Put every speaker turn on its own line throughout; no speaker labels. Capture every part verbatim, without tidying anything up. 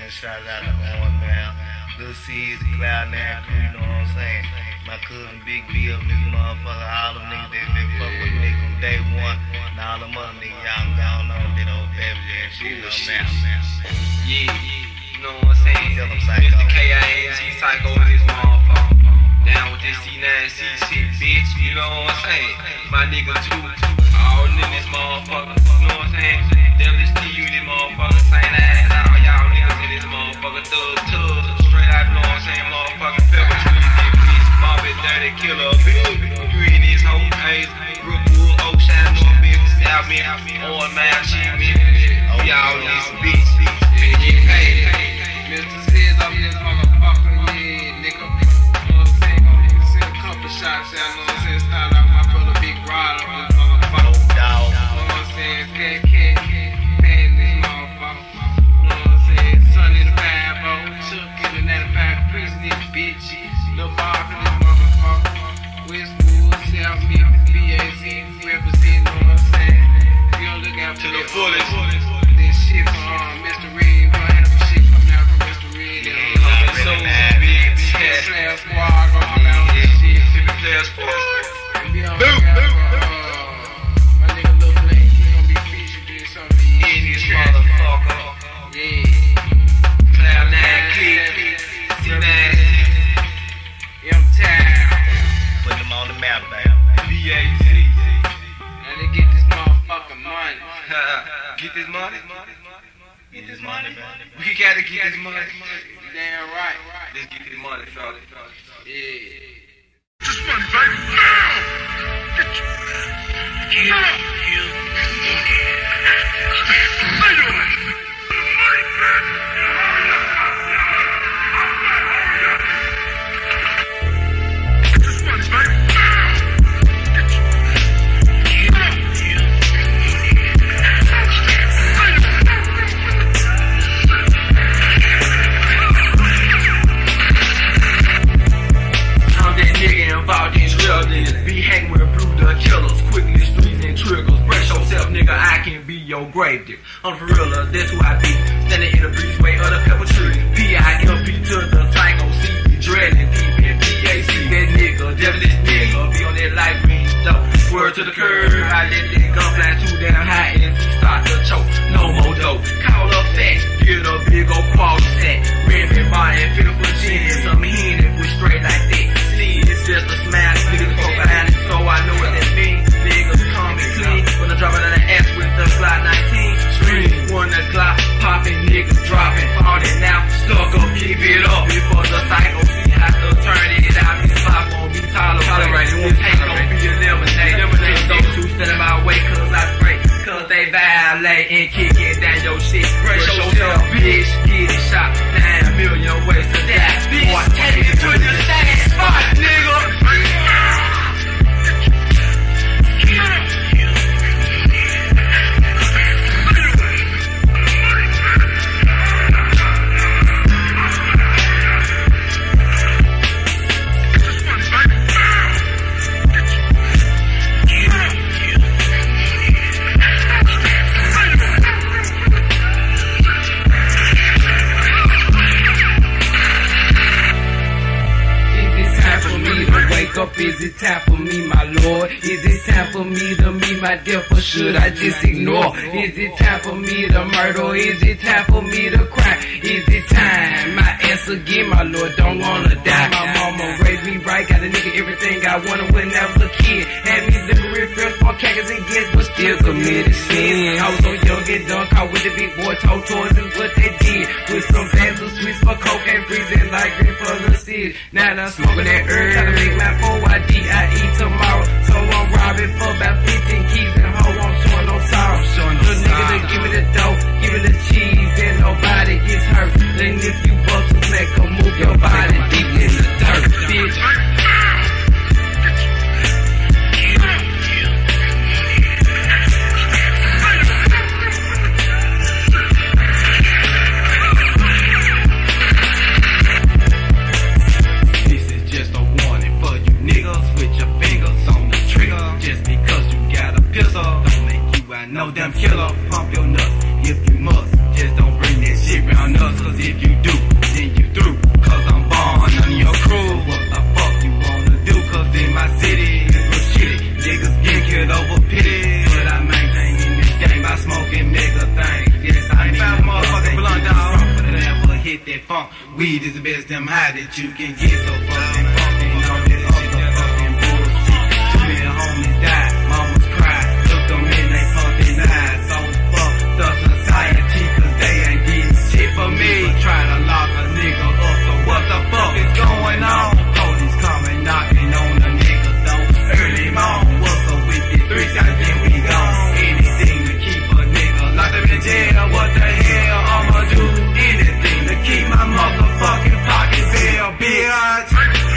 Shout out to Owen, man. Lil C's, the Cloud Nine crew, you know what I'm saying? My cousin Big B up this motherfucker, all them niggas that been fuck with me from day one. And all them other niggas, y'all gone on that old baby and shit, you know what I'm saying?
Yeah, you know what I'm saying?
Tell them Psycho.
Mister K I N G Psycho in this motherfucker. Down with this C nine C shit, bitch, you know what I'm saying? My nigga too, all in this motherfucker, you know what I'm saying? Devilish T U this motherfucker, same ass, all y'all niggas in this motherfucker, thug, tug, straight out, you know what I'm saying? Motherfucking pepper tree, bitch, Bobby dirty killer, bitch, you in this whole place, Brookwood, Ocean, North Memphis, South Memphis, Orange Mound, shit, bitch, y'all in this bitch, finna get paid. Mister Sis up in this motherfucker, yeah, nigga. Shots, y'all know what I'm saying? Start out my brother Big Rod up this motherfucker.
No doubt.
You know what I'm saying? Cat, cat, cat, pan this motherfucker. You know what I'm saying? Sunny the five oh, Chuck in the ninety-five Caprice in this bitch. Lil Bob in this motherfucker. Westwood, South Memphis, B A Z, representing, know what I'm saying? You don't look out for the fullest. This shit from um, Mister Red, boy, I had some shit coming out from Mister Red. Yeah, so big, Slash Squad, going out with this shit. Players for boom, boom, boom. My nigga Lil Blake, he gon' be featured in something in this motherfucker. Yeah. Cloud nine click, C nine, M-Town.
Put them on the map, baby.
B A Z. Now they get this motherfucking money. Get this money? Get this money? We gotta get this money. Damn right. Let's get this money, fella. Yeah.
This money, baby, now! Get you. Yeah, yeah. How you doing? Money, man. This money, baby, now! Get you. Yeah, yeah. How you doing?
I'm that nigga involved in real niggas. Be hanging with blue dog killers, quickly streets and triggers. Brace yourself, nigga, I can be your grave digger. I'm for real, that's who I be. Standing in the breezeway of the pepper tree. P I M P to the psycho, C B dreading, deep in P A C. That nigga, devilish nigga, be on that light green dope. Word to the curb, I let that gun fly too damn high and start to choke. No more dope, call up fat, get a big old quality set. Rim and body and fit for gin, some hen and push straight like that. It's just a smile, niggas go behind it, so I know what that means. Niggas come and clean, when I drop it on the ass with the Glock nineteen. Scream, one the Glock, popping, niggas dropping, falling out, stuck up, keep it up. Before the cycle, see how to turn it out, this spot won't be tolerated. This ain't gon' be eliminated. Just those two stand in my way, cause I spray, cause they violate and kick it down your shit. Brace yourself, bitch, get it shot, nine million ways to die. Boy, take it to the same spot, nigga. Up. Is it time for me, my lord? Is it time for me to meet my death, or should I just ignore? Is it time for me to murder? Is it time for me to cry? Is it time? My answer again, my lord, don't wanna die. My mama raised me right, got a nigga everything I wanted when I was a kid. Had me living real fast, small cackers and gets, but still committed sin. I was so young and dumb, caught with the big boy, told toys is what they did. With some bags of sweets for cocaine, freezing like green for the seed. Now I'm smoking that herb, trying to make my O I D I E tomorrow. So I'm robbing for about fifteen keys and hoe, I'm showing no sorrow. The nigga to give me the dough, give me the cheese, and nobody gets hurt. Then if you bust a fleck, come move your body deep in the dirt, bitch. No damn killer, pump your nuts if you must. Just don't bring that shit round us, cause if you
funk. Weed is the best damn high that you can get. So fucking fucking on this shit, that fucking bullshit. Too many homies died, mamas cried. Look them in they fucking eyes. So fuck the society, cause they ain't getting shit for me. Try to lock a nigga up, so what the fuck is going on? Police coming knocking on the nigga door. Early morning, what's up with it? Three times then we gone. Anything to keep a nigga locked up in the jail. What the hell I'ma do? Anything to keep my motherfucking pocket bill, bitch.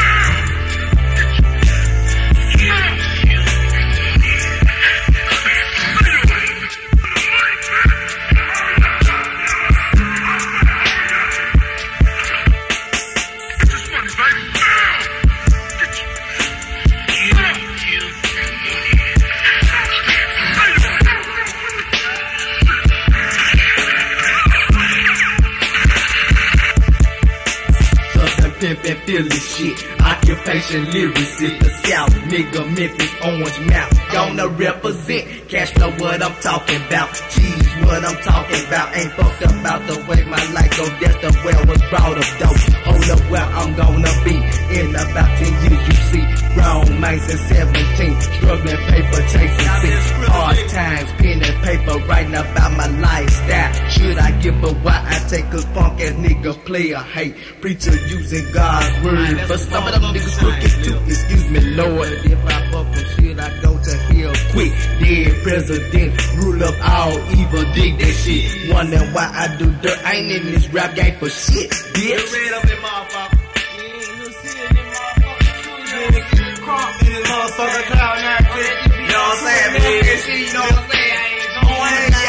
And feel this shit. Occupation lyricist, the South, nigga, Memphis, Orange Mouth. Gonna represent, cash flow what I'm talking about. Cheese what I'm talking about. Ain't fucked about the way my life go. That's the way I was brought up though. Hold up where I'm gonna be in about ten years. You see, grown man since seventeen, struggling paper chasing six. Hard times, pen and paper, writing about my lifestyle. Should I give a why I take a funk ass nigga player? Hey, preacher using God's word, but some of them niggas crooked too. Excuse me, Lord. If I fuck with shit, I go to hell quick. Dead president, rule of all evil, dig that shit. Wonder why I do dirt. I ain't in this rap game for shit, bitch.
Red up in motherfucker. You ain't see it in motherfucker. Crop in this motherfucker cloud now. You know what I'm saying, man? You know what I'm saying? I ain't going down.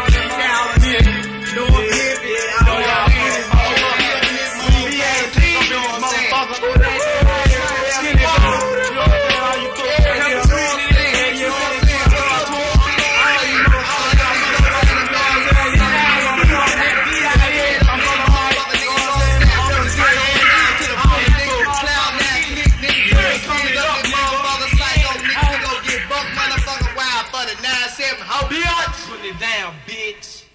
No one here, bitch. I don't know. Put it down, bitch.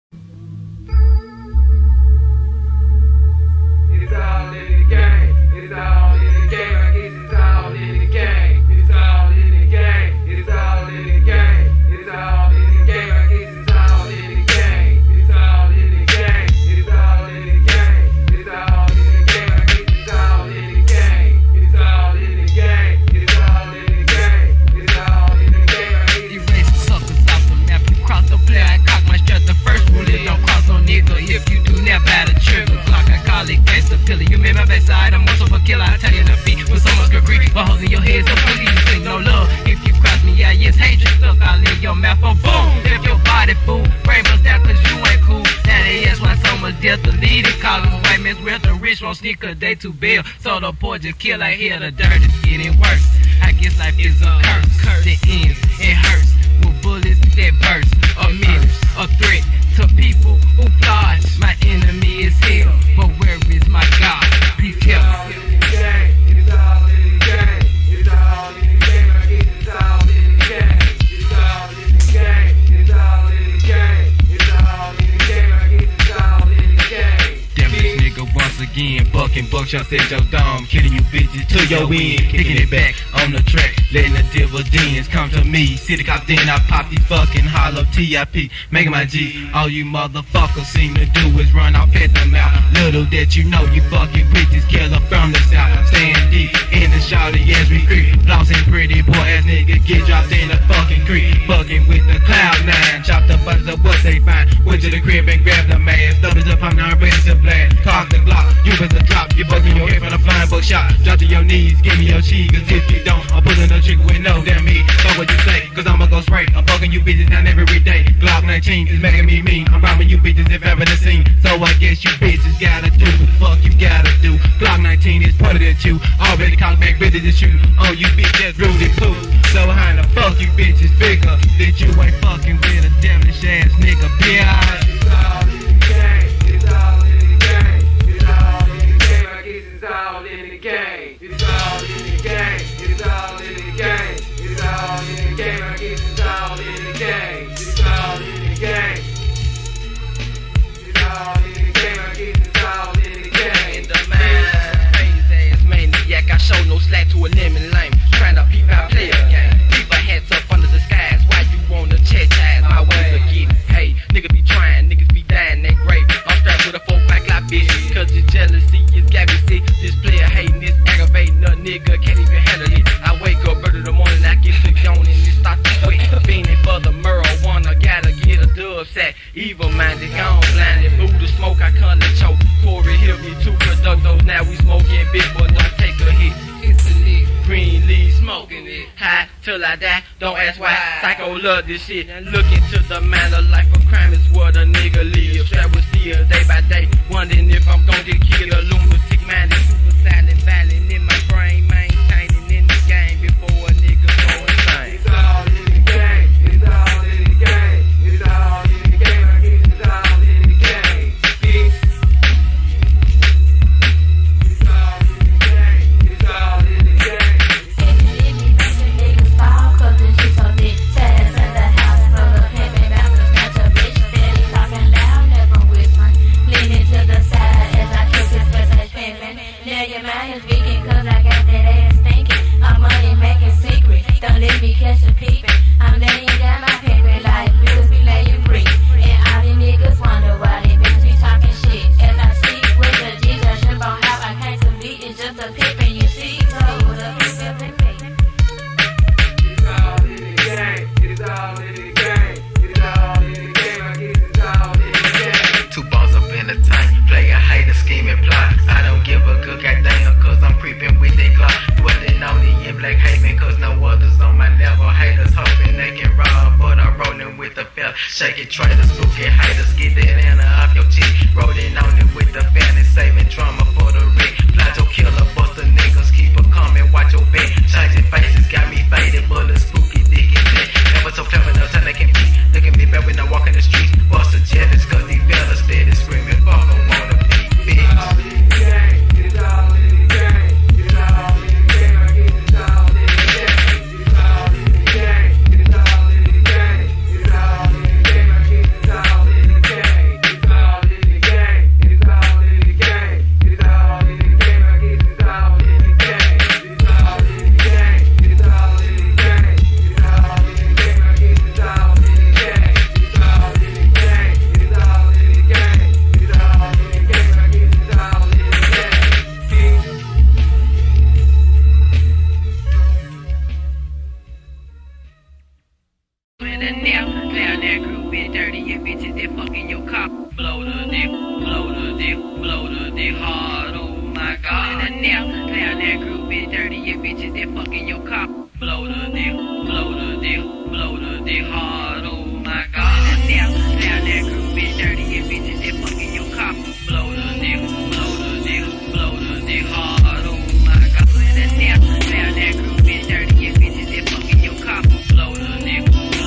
It is all in the game. It is all in the game. I guess it's all in the game. It is all in the game. It is all in the game. It is all in the game. I guess it's all in the game. It is all in the game. It is all in the game. It is all in the game. I guess it's all in the game. It is all in the game. It is all in the game. It is all in the game.
Erase suckers off the map. You cross the player, I cock my strut. The first rule is don't cross no nigga. If you do, never had a trigger. Glock, I call it gangsta pillar. You made my backside, I'm also a killer. I tell you the beat with so much degree. While holding your head so please you think no love. If you cross me, yeah, yes, hatred stuck. I'll leave your mouth on boom. If your body fool, brain bust out cause you ain't cool. That is why so much death to lead it. Callin' white man's with the rich won't sneak a day to bail. So the poor just kill, I hear the dirt is getting worse. I guess life is a curse. That ends, it hurts. With bullets that burst. A menace, a threat to people who plot. My enemy is hell, but where is my God? Please tell me.
It is all in the game. It is all in the game. I guess it's all in the game. It is all in the game. It is all in the game. It is all in the game. I guess it's all in the game.
Damn this nigga once again, bucking buckshots at your dome, killing you bitches to your end, kicking it back on the track, letting the dividends come to me. City cop then I pop these fucking hollow T I P, making my G. All you motherfuckers seem to do is run off at the mouth. Little that you know, you fucking bitches killer from the south. Staying deep in the shawty as we creep, flossing pretty boy ass nigga get dropped in the fucking creek, fucking with the cloud nine, chop the buttons of what they find. Went to the crib and grabbed the mask, doubles up on the rest of blast. Cock the Glock, you better drop, you bucking your head from the flying buckshot. Drop to your knees, give me your cheese, cause if you don't, I'm pulling a trigger with no damn me. Fuck what you say, cause I'ma go spray. I'm fucking you bitches down every day. Glock nineteen is making me mean. I'm robbing you bitches if ever the scene. So I guess you bitches gotta do what the fuck you gotta do. Glock nineteen is pointed at you. Already cocked back, ready to shoot. Oh, you bitch that's rooted poo. So how the fuck you bitches figure that you ain't fucking with a devilish ass nigga, bitch?
It's all in the game. It's all in the game. It's all in the game. I guess it's all in the game. It's all in the game. It's all in the game. It's all in the game. I guess it's all in the game. It's all in the game. It's all in the game. I guess it's all in the game.
Evil minded, gone blinded. Buddha smoke, I come to choke. Corey hit me two productos. Now we smoking big boy, don't take a hit. It's a lick. Green leaf smoking it. High till I die. Don't ask why. Psycho love this shit. Look into the mind of life of crime is what a nigga live. Trap with steel day by day. Wondering if I'm gonna get killed. A lunatic minded, super silent, violent in my brain. Maintaining in the game before a nigga go insane.
It's all in the game. It's all in the game. It's all in the game. I guess it's all in the game. It's all in the game. It's all in the game.
Shake it, try to spook it, haters get that Anna off your cheek. Rolling on it with the family, saving drama for the rig. Plato killer, buster niggas, keep a coming, watch your back. Changing faces, got me faded, bullets, spooky, digging that. Never so clever, no time they can beat. Look at me bad when I walk in the streets. Buster jealous, cause these fellas steady screaming, fuck, I wanna be big. It's all in the game, it's all in the game. It's all in the game, I guess it's all in the game. It's all in the game, it's all in the game. It's all in the game. It's all in the game. It's all in the game. It's all in the game. It's all in the game. I guess it's all in the game. It's all in the game. It's all in the game. It's all in the game. I guess it's all in the game. It's all in the game. It's all in the game. It's all in the game. I guess it's all in the game.
With a nail, down that group bit dirty, your bitches that fucking your cop. Blow the dick, blow the dick, blow the dick hard, oh my god. With a nail, down that group bit dirty, your bitches that fucking your cop. Blow the dick, blow the dick, blow the dick hard, oh my god. With a nail, down that group bit dirty, your bitches that fucking your cop. Blow the dick, blow the dick, blow the dick hard, oh my god. With a nail, down that group bit dirty, your bitches that fucking your cop. Blow the dick.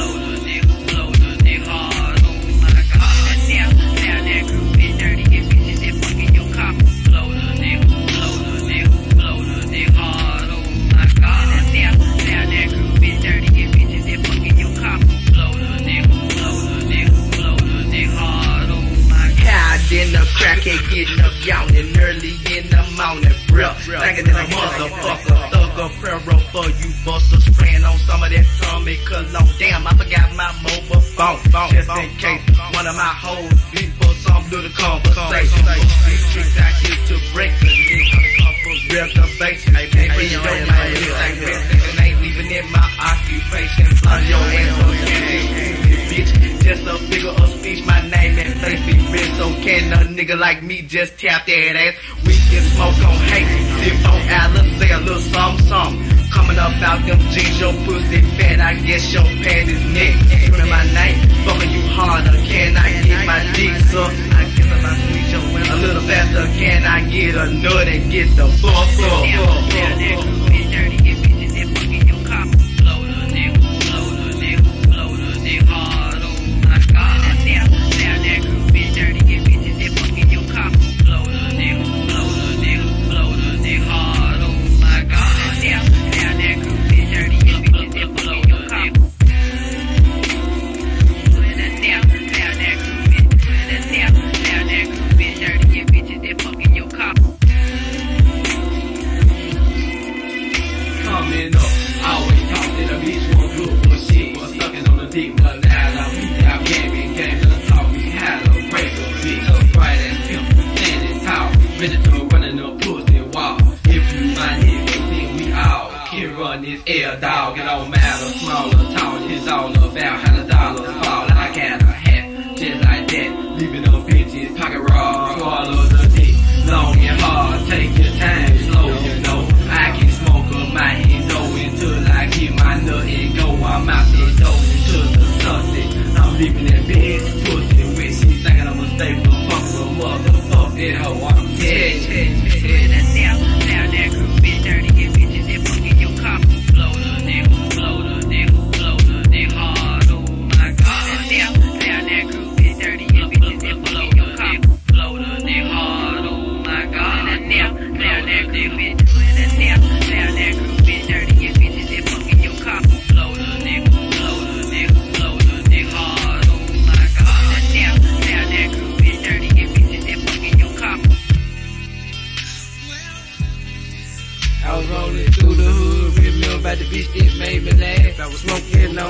Crackhead getting up yawning early in the morning, bruh. Thinking that a motherfucker, thug a pharaoh for you busters. Spraying on some of that Tommy cologne. Damn, I forgot my mobile phone. Just in case one of my hoes be for some little conversation. These tricks out here to break the nigga. Come for reservation. Baby, you know my niggas like best and ain't leaving in my occupation. On your ass, bitch. Just a figure of speech, my name and face be rich. So can a nigga like me just tap that ass? We can smoke on hate, sip on Alice, say a little something, something. Coming up out them jeans, your pussy fat, I guess your pad is neck. Screaming my name, fucking you harder, can I get my dick sucked? I guess if I squeeze your women a little faster, can I get a nut and get the fuck up?
Air dog, it don't matter, small or tall, it's all about how the dollars fall. I got a hat, just like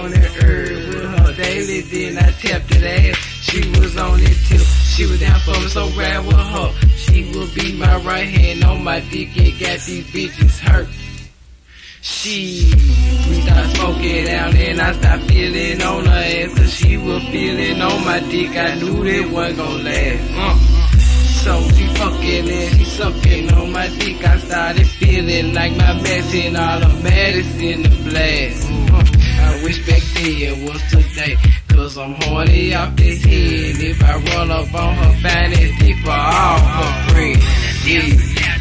on that herb with her daily, then I tapped that ass. She was on it tip. She was down for me, so rad with her. She would be my right hand on my dick and got these bitches hurt. She, we started smoking down and I stopped feeling on her ass, cause she was feeling on my dick. I knew that wasn't gon' last. Uh. So she fucking and she sucking on my dick. I started feeling like my medicine, all the medicine, the blast. Uh. I wish back then was today, cause I'm horny off the head. If I run up on her finest dick for all her friends. Yeah.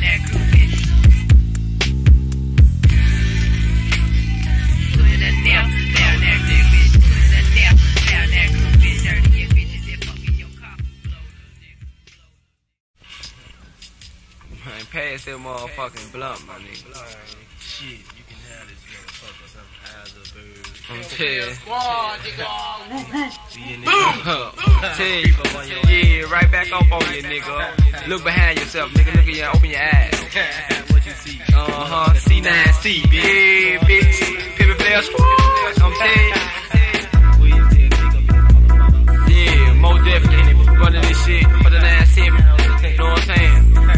Man, pass that motherfucking blunt, my nigga.
Shit, you can have this motherfucker some eyes of birds.
I'm telling
See you,
you.
nigga.
Tell you. Yeah, right back up on you, nigga. Look behind yourself, nigga. Look at you. Open your eyes.
What you see?
Uh-huh. C nine C, bitch. Bitch. Pivot player squad. I'm telling you. Yeah, most definitely. Running this shit for the nine seven. You know what I'm saying?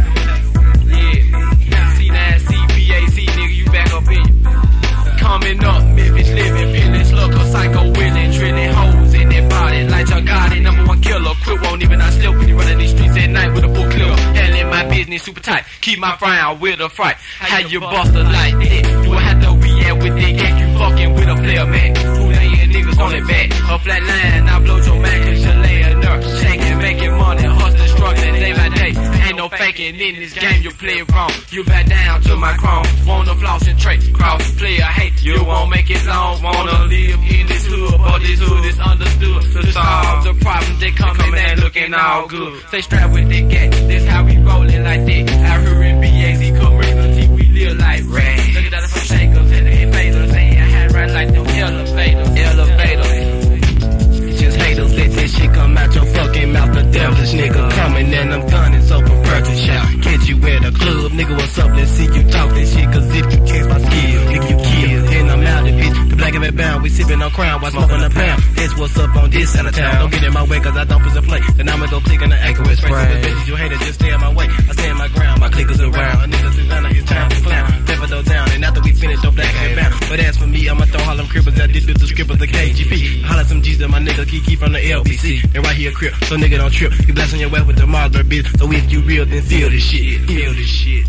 Yeah. C nine C, B A C, nigga, you back up in you. Coming up, Memphis living, feeling slugger, psycho willing, drilling holes in their body like your god, number one killer. Quit won't even I still when you running these streets at night with a full clip. Handling my business super tight, keep my frown with a fright. How you bust a like that? Do I have to react with it? Get you fucking with a player, man? Who laying niggas on their back? A flat line, I blow your man cause you're laying up. Shaking, making money, hustling, struggling day by day. Ain't no faking in this game, you play it wrong. You back down to my chrome. Wanna floss and trade, cross, player hate. You won't make it long. Wanna live in this hood, but this hood is understood. To solve the problems, they coming and looking all good. Stay strapped with the gat, this how we rollin' like that. Out here in B A C community, we live like rats. Look at that from shakers and the invaders. Saying I had right like them elevators. Elevators. Just haters, let that shit come out your fucking mouth. The devilish nigga coming and I'm gunning, so prepare to shout. Catch you at a club, nigga, what's up? Let's see you talk that shit, cause if you catch my skill, nigga, you kill. And I'm out of bitch, the black of it bound, we sippin' on crown while smoking a pound. That's what's up on this side of town. Don't get in my way, cause I don't push a play. Then I'ma go click on the accurate spray. Bitches, you haters, just stay on my way. I stand my ground, my clickers around. A nigga Susanna, it's time to clown. Never throw down, and after we finish, don't black and bound. But as for me, I'ma throw Harlem cripples out this with the scribbles, the K G P. Holla some G's at my nigga Kiki from the L B C. And right here, crip, so nigga don't trip. You blasting your way with the Marlboro bitch. So if you real, then feel this shit. Feel this shit.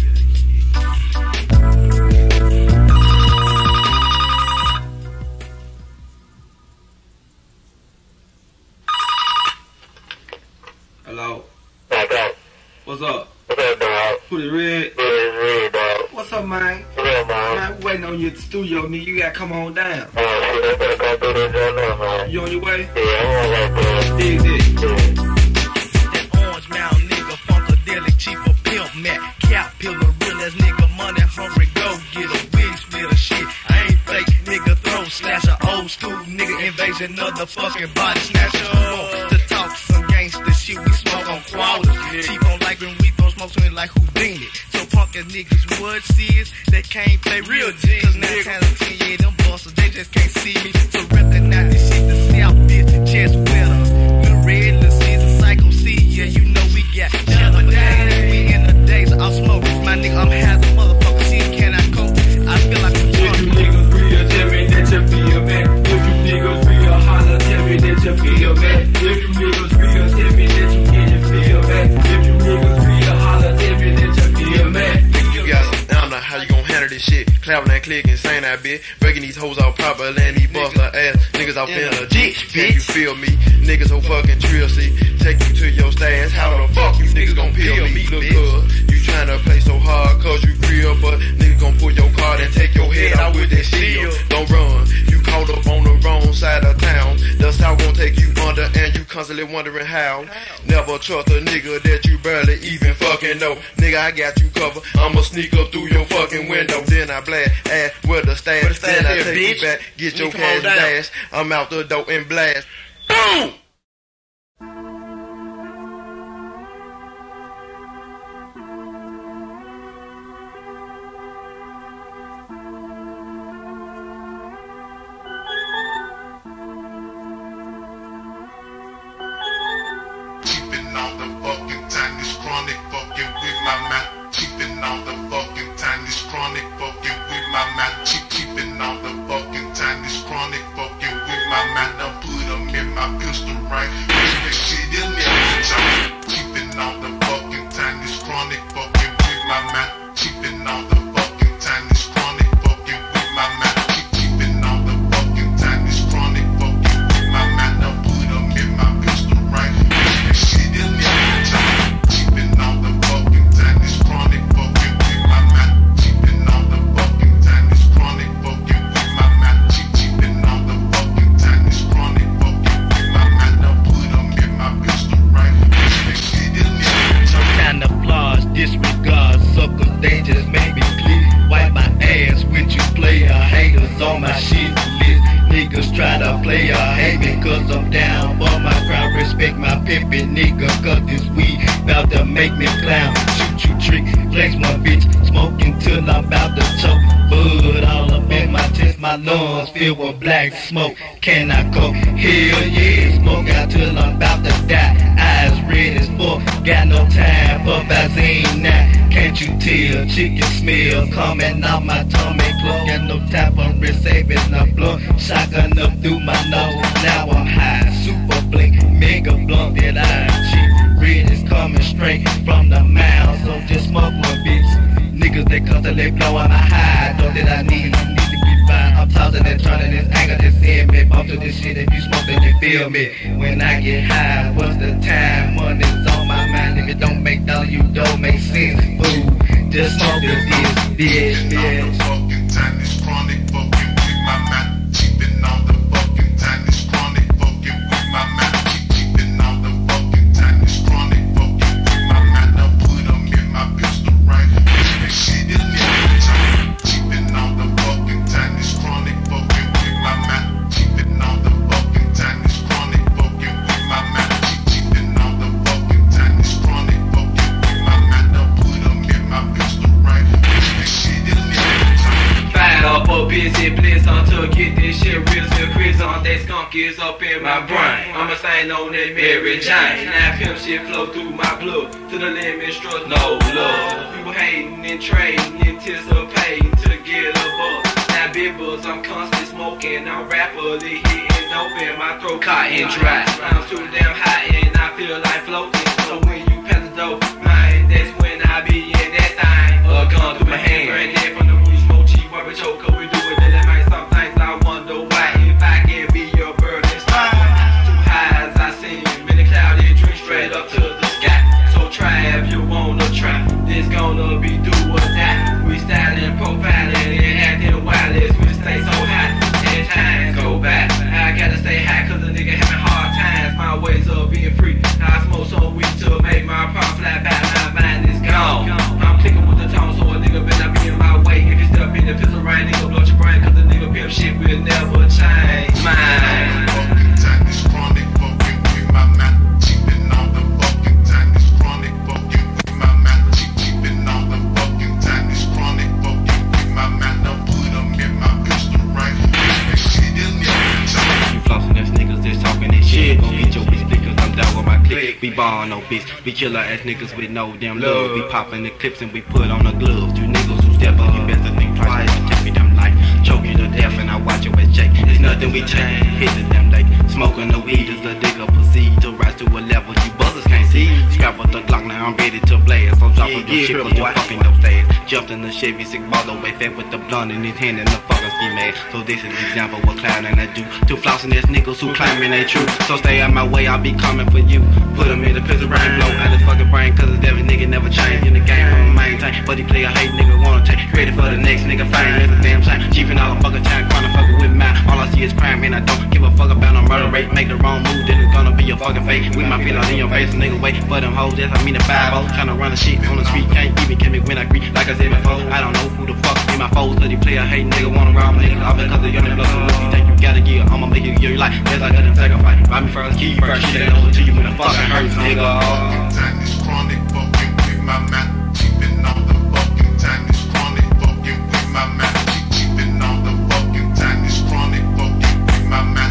Hello.
What's up?
What's up?
What's up, dog?
Who the red?
Yeah, it's red, dog.
What's up, man?
What's up, man?
Man, we waiting on you at the studio, nigga. You gotta come on down.
Oh, shit, I better come through this right now, man.
You on your way?
Yeah, I'm on right there.
Dig it.
Yeah.
That orange mouth nigga, funkadelic, chief of pimp, Mac, cap, pillar, real ass nigga, money, hungry, go get a wig, split a shit. I ain't fake, nigga, throw slasher, old school nigga, invasion, another fucking body snatcher. Oh, to talk some gangster shit, we smoke on quality. Chief on like when we don't smoke something like Houdini. So punk ass niggas, what is they can't play real G. Cause nine times out of ten, yeah, them busters, they just can't see me. So recognize this shit, the South bitch, chest wetter. Little red, little season, psycho C, yeah, you know we got chiller days. We in the days of smoke. My nigga, I'm high as a motherfucker, shit, can I cope? I feel like I'm
If you niggas real, tell me that you feel bad. If you niggas real, holla, tell me that you feel bad. If you niggas real, tell me that you can you feel bad. If you niggas real, holla, tell me that you feel bad.
You got some, I don't know how you gon' handle this shit. Clapping and clicking, saying that bitch. Breaking these hoes out proper, letting these bust her ass. Niggas out in a G, can you feel me? Niggas so fucking trill, see. Take you to your stance. How the fuck you niggas gon' peel me? Look good, you tryna play so hard cause you real, but niggas gon' pull your card and take your head out with that steel. Don't run, you caught up on the wrong side of town. The South gon' take you under and you constantly wondering how. Never trust a nigga that you barely even fucking know. Nigga, I got you covered. I'ma sneak up through your fucking window. Then I blast ass with the stash. Then I take you back, get your cash dash. I'm out the door and blast. Boom!
a player, hate me cause I'm down for my crown. Respect my pimpin' nigga, cause this weed bout to make me clown. Shoot you trick, flex my bitch, smoking till I'm about to choke. Bud all up in my chest, my lungs filled with black smoke. Can I go? Hell yeah, smoke out till I'm about to die. Eyes red as fuck, got no time for Vaseline now. Can't you tell? Chicken smell coming out my tummy. Cloak, got no time for receiving the blood. Shotgun up through my nose. Now I'm high, super blink, mega blunt that I cheap. Red is coming straight from the mouth, so just smoke one bitch. Niggas that constantly blowing my high, know that I need, need to be fine. I'm tossing and turning this anger that's in me. Bump to this shit if you smoke then you feel me. When I get high, what's the time? Money's on my mind. If it don't make dollars, you don't make sense. Ooh, just smoke this, this, bitch, bitch.
Fucking time is chronic, fucking with my man. Keeping on the fucking time is chronic, fucking with my man. Keeping on the fucking time is chronic, fucking with my man. I put them in my pistol right. Shit is time. Keeping on the fucking time is chronic, fucking with my man. Keeping on the fucking time is chronic, fucking with my man. Keeping on the fucking time is chronic, fucking with my man. I put them in my pistol right. Shit is time.
Fired up a busy bliss on to get this shit real to quiz on that skunk is up in my brain. I'm a stain on that Mary Jane. Now pimp shit flow through my blood to the limit, struck no love. People hating and trading, anticipating to get above. Now big buzz, I'm constantly smoking. I'm rapidly hitting dope in my throat, cotton dry. I'm too damn hot and I feel like floating. So when you pass the dope, mine, that's when I be in that thing. A gun through my hand, granddad from the roof, smoke cheap, rubber choke, we do it, then that might sometimes I wonder why. If I can be your bird and star. Too high as I seen, in the cloudy dream straight up to the sky. So try if you wanna try, this gonna be do or die. We styling, profiling, and acting wild as we stay so high. And times go by, I gotta stay high cause a nigga having hard times. My ways of being free, I smoke some weed to make my prop fly by. My mind is gone, I'm clicking with the tone, so a nigga better be in my way. If you step in the pistol right, nigga blow your brain, cause the nigga pimp shit will never change. Mine.
Fucking time is chronic, fucking with my man. Keeping on the fucking time is chronic, fucking with my man. Keeping on the fucking time is chronic, fucking with my man. I put them in my pistol right. Shit is time.
You flossing ass niggas that's talking that shit. Gon' get your bitch because I'm down with my clique. We ball no bitch, we killer ass niggas with no damn love. We popping the clips and we put on the gloves. You niggas who step on, you better think twice. Take me them life, choke you to death and I watch your ass shake. There's nothing we change, hit the damn lake. Smoking the weed as the digger proceed to rise to a level you buzzers can't see. Scrap up the Glock, now I'm ready to blast. So drop up the shit cause you fucking upstairs. Jumped in the Chevy, sick ball away, fat with the blunt in his hand and the fucking ski mad. So this is the example what clown and I do. Two flossing ass niggas who claiming they true. So stay out my way, I'll be coming for you. Put him in the pistol rain, blow out his fucking brain. Cause his every nigga never change in the game, I'ma maintain. But he play a hate nigga wanna take. Ready for the next nigga fame, it's a damn shame. Chiefin' all the fucking time, trying to fuckin' with mine. All I see is crime and I don't give a fuck about no murder rate. Make the wrong move, then it's gonna be your fucking fate. We might feel out in your face, nigga wait for them hoes. That's I mean the five oh. Tryna run the shit on the street, can't even get me when I greet. Like I said before, I don't know who the fuck be my foes. Cause he play a hate nigga, wanna rob niggas. All because of young and blood, so what you think you gotta give? I'ma make you give your life, just like I done sacrifice. Buy me first, key first, shit ain't over to you when the fucking hurts, nigga.
Time is chronic, fucking with my man. Keeping on the fucking time is chronic, fucking with my man. Keeping on the fucking time is chronic, fucking with my man.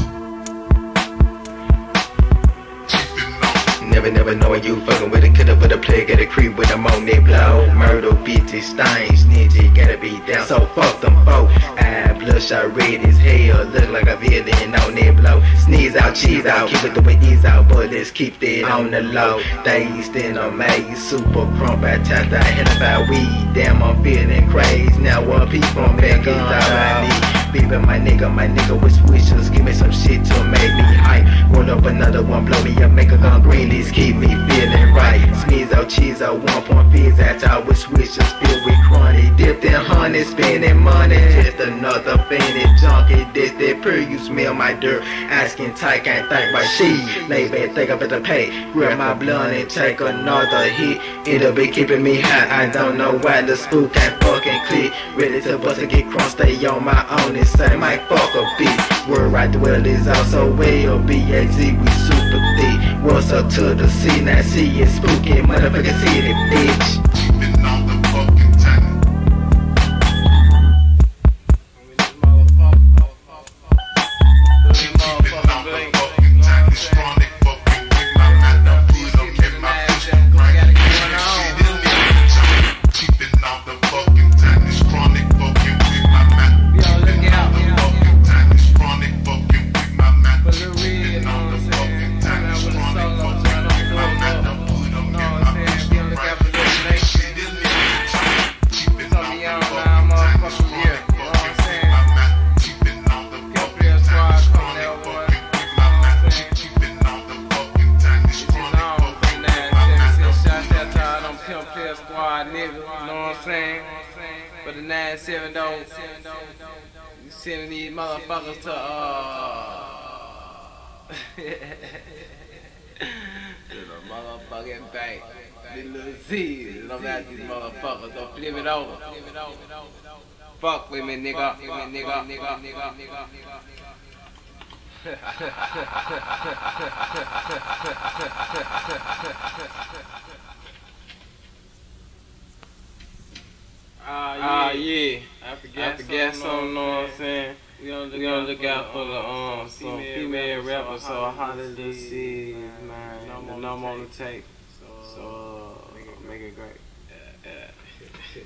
Keeping on.
Never, never knowing you fucking with a killer, with a plague, get a creep with a on that blow. Murder, bitches, stains, snitchy, gotta be down, so fuck them folk. Eye bloodshot red as hell, look like a villain on that blow. Sneeze out, cheese out, keep it the way ease out, but let's keep that on the low. Dazed in a maze, super crump, I tapped out, hell about weed. Damn, I'm feeling crazy, now one piece from back is all I need. Beeping my nigga, my nigga with switches, give me some shit to make me hype. Roll up another one, blow me up, make a gun green, let's keep me feeling right. Sneeze out, cheese out, one point fizz out, out with switches, filled with chronic. Dipped in honey, spending money, just another faded junkie. This that pure, you smell my dirt. Asking tight, can't think right shit. Lay back, think up at the pay. Grab my blunt and take another hit. It'll be keeping me hot, I don't know why the spook can't fuck fucking click. Ready to bust and get crunk, stay on my own and say, might fuck a bitch. Word right, the well is also well. B A Z, we super thick. What's up to the C? Now see it spooky, motherfucking city, bitch.
Keeping on the fucking time. Keeping on the fucking time. This chronic fucking with my man. I put up in my vision. Keeping on the fucking time. This chronic fucking with my man. Keeping on the fucking time. This chronic fucking with my man. Keeping on the fucking time. This chronic fucking with my man. I put up in my vision. Keeping on the fucking time. This chronic fucking with my man. Keeping on the fucking time. This chronic fucking with my man. Keeping on the fucking time. This chronic fucking with my man.
Shout out to all them Pimp Player Squad niggas, you know what I'm saying? For the nine seven though, you sending these motherfuckers to, uh, to the motherfucking bank. These little Z's, don't got these motherfuckers, don't flip it over. Fuck with me, nigga, nigga, nigga, nigga, nigga, nigga. Ah, uh, yeah. I forgot, I forgot something, know what I'm saying? We gonna look, gonna look out for the um some female rappers, so holla little C's, man. The number on the tape. So uh, make it great. Yeah, yeah.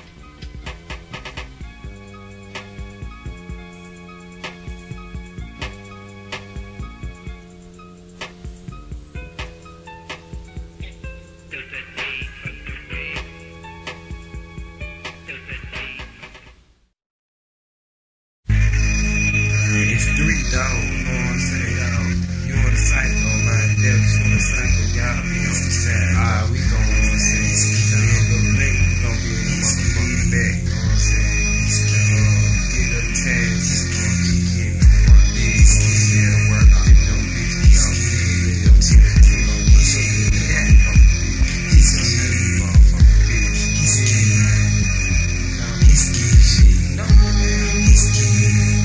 It's three dog, you know what I'm saying? You on the cycle, man. Devils on the cycle, y'all be on the side. Alright, we gon' on the same ski. We a little late, we gon' get in the motherfucking back, you know what I'm saying? Uh, get a task, just gonna keep getting the front big. Yeah, to work on it, them bitches out here. Them ten, ten, on the shit, that. He's a little motherfucking bitch. He's skinny, man. He's skinny shit, you know? He's skinny.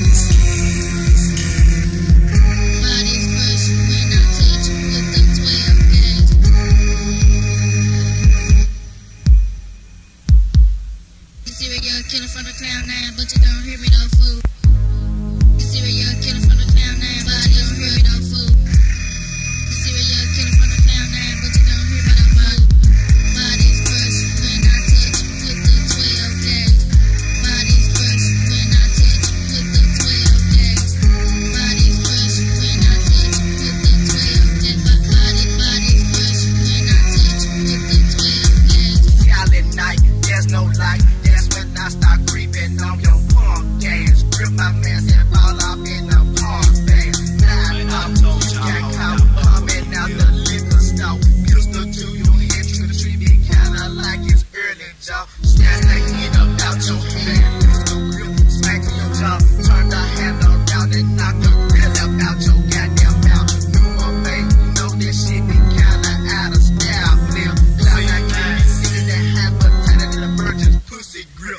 Killer from the cloud nine, but you don't hear me though, fool. You serial killer from the cloud nine, but you don't hear me though, fool. You serial killer from the cloud nine, but you don't hear me though, fool. Body's fresh when I touch with the twelve gauge. Body's fresh when I touch with the twelve gauge. Body's fresh when I touch with the twelve gauge. Body, body's fresh when I touch with the twelve gauge.
Silent night, there's no light. I start creeping on your punk gas. Grip my mess and fall off in the park bag. Nine up, got caught coming out the liquor store. Pistol to your head, to the street, it kinda like it's early, Joe. Snatch that hit up out your hand. Pistol grip, smack to your jaw. Turn the handle around and knock the grill up out your goddamn mouth. New one, babe, you know this shit be kinda out of style, Flip. Cloud I can't see that hepatitis in the virgin's pussy grip.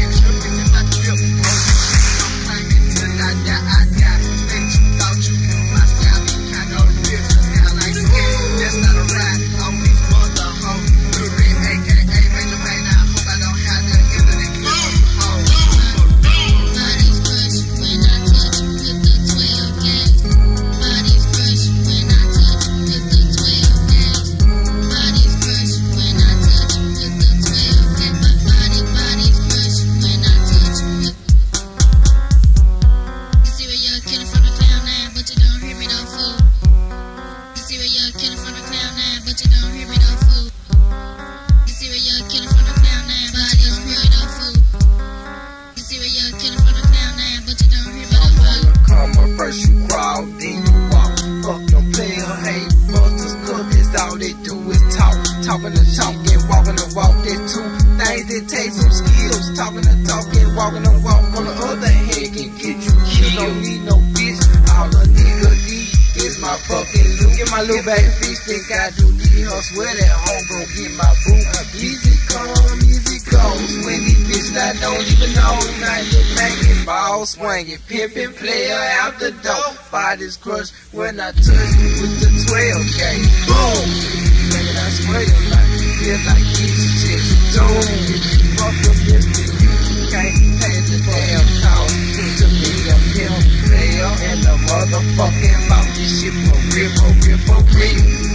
Talking the talk and walking the walk. There's two things that take some skills. Talking the talk and walking the walk. On the other hand, can get you killed. Don't need no bitch. All a nigga need is my fucking loot. Get my little baby fish. Think I do need her. Swear that home gon' get my boo. Easy come, easy come.
clothes. When these bitches I don't even know. Now you making ball swinging, pimping player out the door. Bodies crushed when I touch you with the twelve gauge. Boom! Nigga, I swear your life feel like this shit's doomed. Fuck a mister, you can't pay the damn cost. To me a pimp player and the motherfucking law. This shit for real, for real, for real.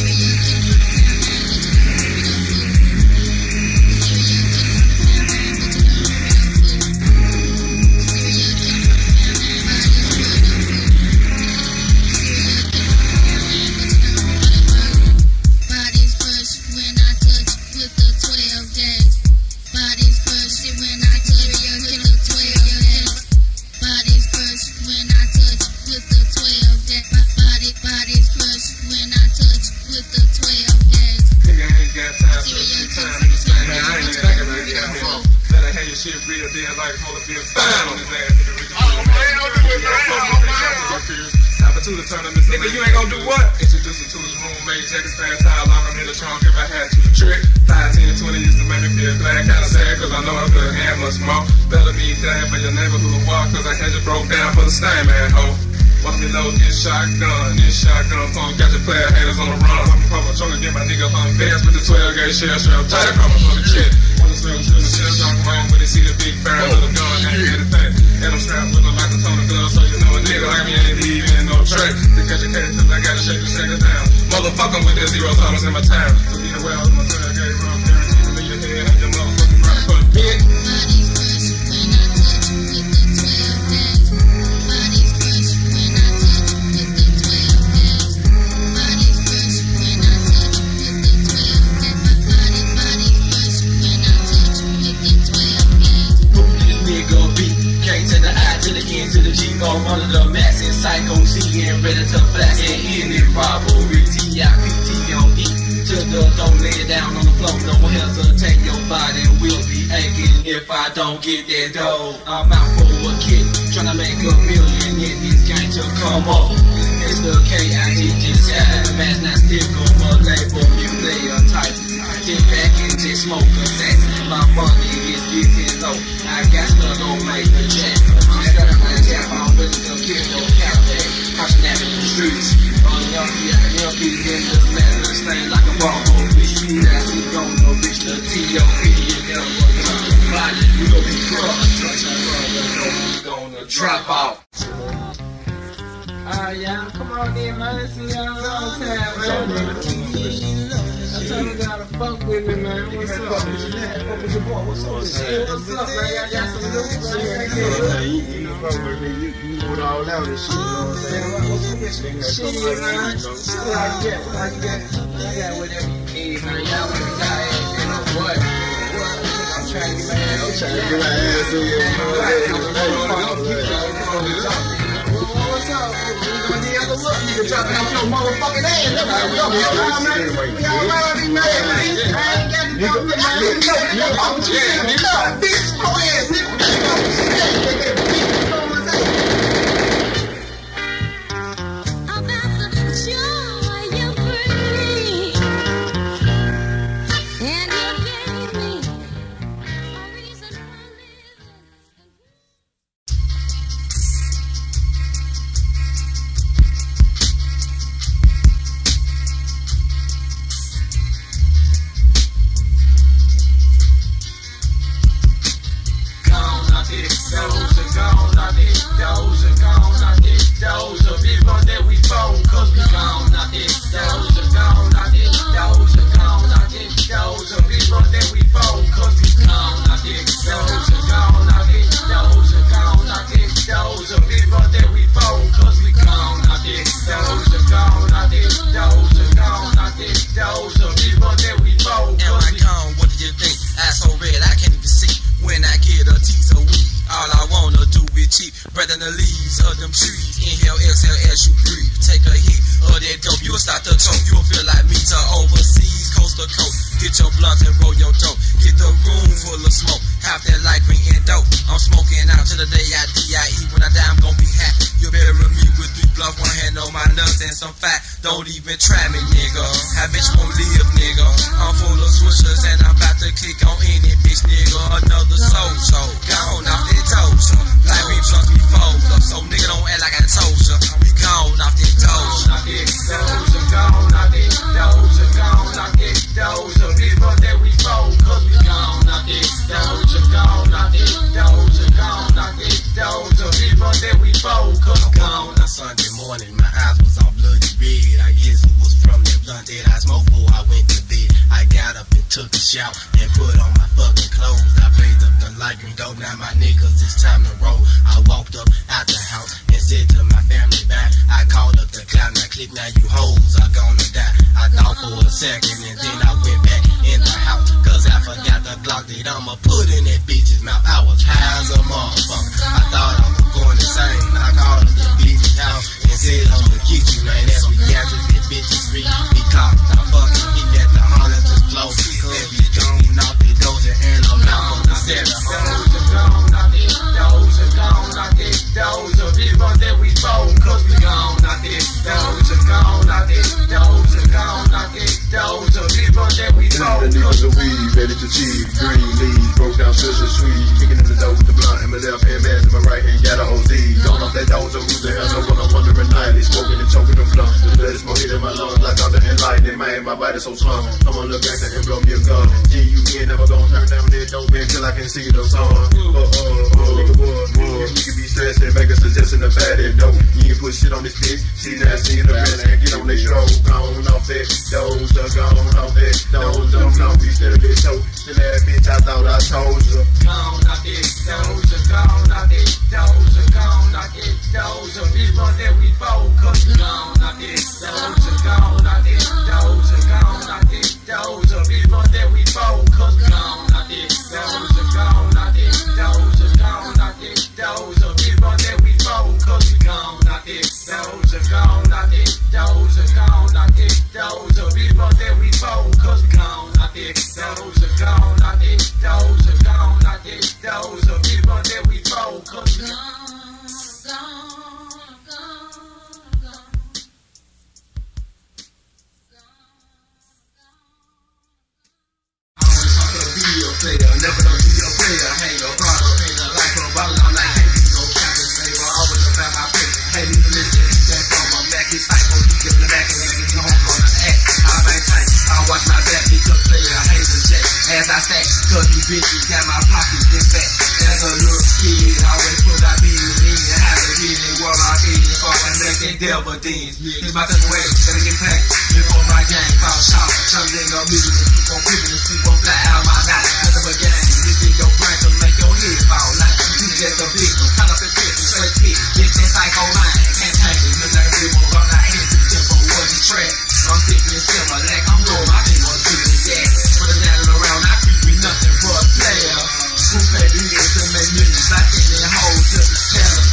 Shit real deal like hold a bill fine on his ass to the rich. Oh, man, don't do it, man. Opportunity tournament. Nigga, you ain't gonna do what? Introduce him to his roommate, jacket, stand tile, lock him in the trunk if I had to. Trick. five, ten, twenty used to make me feel glad, kinda sad, cause I know I couldn't have much more. Better be damn for your neighborhood walk, cause I had you broke down for the same asshole. Watch me load this shotgun, this shotgun pump, got your player haters on the run. Watch me pump a trunk and get my nigga hung fast with the twelve gauge shell strap tight across for the chest. Wanna swim to the shell strap home when they see the big barrel of the gun, I ain't had a thing. And I'm strapped with them like a ton of gloves, so you know a nigga like me ain't even no track. To catch a case, cause I gotta shake the shaker down. Motherfucking with that zero tolerance in my time. So get away with my twelve gauge run, guaranteed to leave your head and your motherfucking right foot, bitch.
Go run the max and psycho C and ready to flash and in it robbery T I P T on E to the don't lay it down on the floor, no hesitate, your body will be aching if I don't get that dough. I'm out for a kick, tryna make a million in this game to come up. It's the K I G just had a match, not stick on my label, mutilator type. Sit back and just smoke a sack. My money is getting low. I got to go make a check. I'm starting my tap, I'm ready to kill no cafe. Crushing at the streets. On young yeah, young kids in the man, this thing like a ball. We see that we gonna reach the T O P and never gonna body. We gon' be crushed. Touch our brother, we gonna drop out. Alright, y'all, come on in, man. Let's see y'all all the time, man. I told you gotta fuck with me, man. What's up? Fuck with your man. Fuck with your boy. What's up? Shit, what's up, man? Y'all got some news, man. You know, fuck with me. You, you know it all out and shit, you know what I'm saying? What's up with you? Shit, man. What I get? What I get? I got whatever you need, man. Y'all want to die and know what? I'm trying to get my ass. I'm trying to get my ass in here. What's up? You can try to help your motherfucking ass. That's how we go. We already made it. I ain't got to do it. I didn't know. I'm just saying, bitch, go ahead, nigga. Some fat
Don't even try me, nigga. That bitch won't live, nigga. I'm full of swishers and I'm about to click on any bitch, nigga. Another soul, so gone off that doja. Like we plus we fold up, so nigga don't act like I told ya. We gone off that doja. Doja, gone off that doja, gone off that doja. People that we fold, cause we gone off that doja, gone off that doja, gone off that doja. People that we fold, cause we gone. On Sunday morning, my eyes was all bloody red. I guess it was from that blunt that I smoked before I went to bed. I got up and took a shower and put on my fucking clothes. I blazed up the light green dope, now my niggas, it's time to roll. I walked up out the house and said to my family back. I called up the cloud, now click, now you hoes are gonna die. I thought for a second and then I went back in the house, cause I forgot the Glock that I'ma put in that bitch's mouth. I was high as a motherfucker. I thought I was going insane. I called up the bitch's house and said I'ma get you, man. As we got this bitch, bitches free. He copped, I fucking, he let the holler to flow. Cause we gone off the doja and I'm out for the seven. Doja, gone off that doja, gone off that doja. People that we fold, cause we gone off that doja, gone off that doja, gone off that doja. People that we fold,
cause we weed, ready to cheese, green leaves, broke down such a sweet. Kicking in the door with the blunt in my left hand, man in my right hand, got a O D. Gone off that doja, who the hell know what I'm wondering nightly. Smoking and choking the blunt, the blood is more hit in my lungs like thunder and lightning. Man, my body so strong, I'm gonna look back and blow me a gun. G U N never gonna turn down that dope until I can see the sun. Uh, uh, uh, nigga, boy, boy, you can be stressed and make a suggestion of bad and dope. You can put shit on this bitch, see that, see the rest, and get on this show. Gone off that doja, gone off that doja, no, we still a bitch, so still that bitch, I thought I told you.
Gone off that doja, gone off that doja, gone off that doja. People that we fold, cause we gone off that doja, gone off that doja, gone off that doja. People that we fold, cause we gone off that doja, gone off that doja, gone off that doja. People that we fold, cause we gone off that doja, gone off that doja, gone off that doja. People that we fold, cause we gone off that doja, gone off that doja, gone off that doja. People that we fold, cause we gone. Player, never don't be a player, hater, bottle, hater, like a bottle, I'm like, hey, you go captain, favor, always about my pay, hey, you listen, that from my back, it's psycho, you give the back, and make it home on the act, I maintain, I watch my back, because player, hater, check, as I stack, cause these bitches got my pockets in fat, as a little kid, always put my beans in, and have to get it, where my beans, fucking making devil things, it's my thing away, gotta get packed, before my gang fall short, some nigga music, keep on creeping, and sleep on fly out my night. Again, this is your brain to make your head fall like you just a big one. Cut up and flip and straight spit. Get that psycho line. Can't take it. Look like we won't run our hands to the tempo. What's the track? I'm thinking it's simple. Like I'm low. I think what's good is that. Put it down and around. I keep me nothing but a player. Who pay the years to make millions? I think they hold to the talent.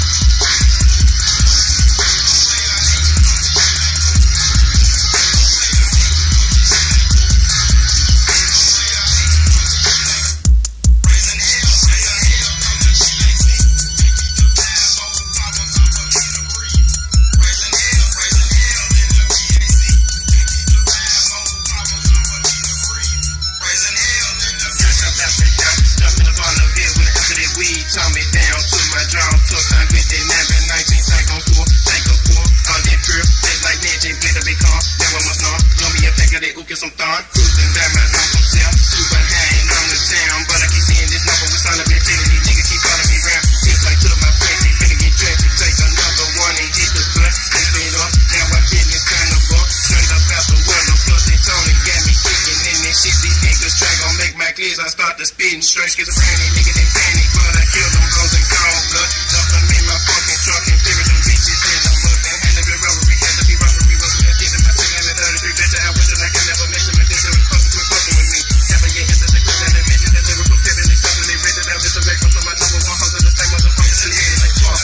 Some thought, cruising down my house, I'm self, super hang on the town, but I keep seeing this number with son of a thing, these niggas keep calling me round, it's like to my place, they finna get dressed, and take another one and hit the cut, step it up, now I business kind of fuck, straight up out the weather, plus they Tony got me kicking in this shit, these niggas try gon' make my clears, I start to spitting straight, schizophrenic, nigga they panic, but I kill them hoes and cold blood, dump them in my fucking truck and bury them bitches in the mud, and hand them robbery, has to be robbery, wasn't that shit in my thing, and the thirty-three better, I wish that I could never mention it, this is fucking with fucking with me, never get into the club, and they mention that they were from Kevin, they something they read it out, this a record from my number one hundred, the same motherfucker, and it's like fuck.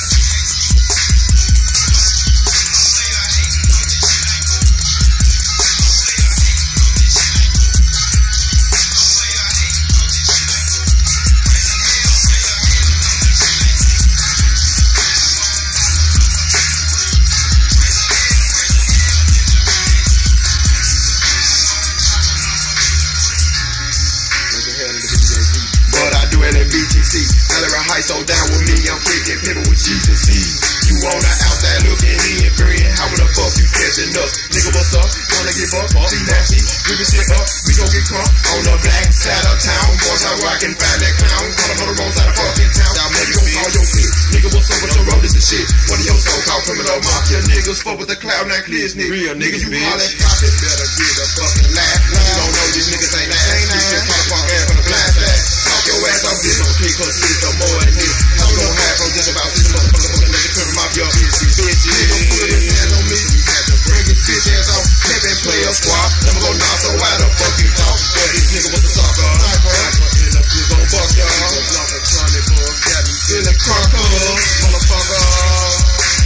get paper with G's and C's. You on the outside looking in, friend. How the fuck you catching us? Nigga, what's up? Wanna get fucked? See nasty, we can shit up. We gon' get crunk on the black side of town. Boys out where I can find that clown. Call him on the wrong side of fucking town. Now, man, you gon' call your bitch. Nigga, what's up with your road? This is shit. One of your so-called criminal mafia niggas fuck with the cloud nine clears, nigga. Real niggas, you call that profit, better get a fucking laugh. You don't know these niggas ain't that. You just call the fuck ass from the blind side. Talk your ass off this on click, cause it's no more than this. How you gon' have from just about this motherfucker fucking nigga criminal mafia bitch, bitch. Nigga put his hand on me. We had to bring his bitch ass on. Pimp and play a squad. Never gon' knock, so why the fuck you talk? Boy, this nigga was a sucker. In the blue gon' buck y'all. In the crocker, motherfucker.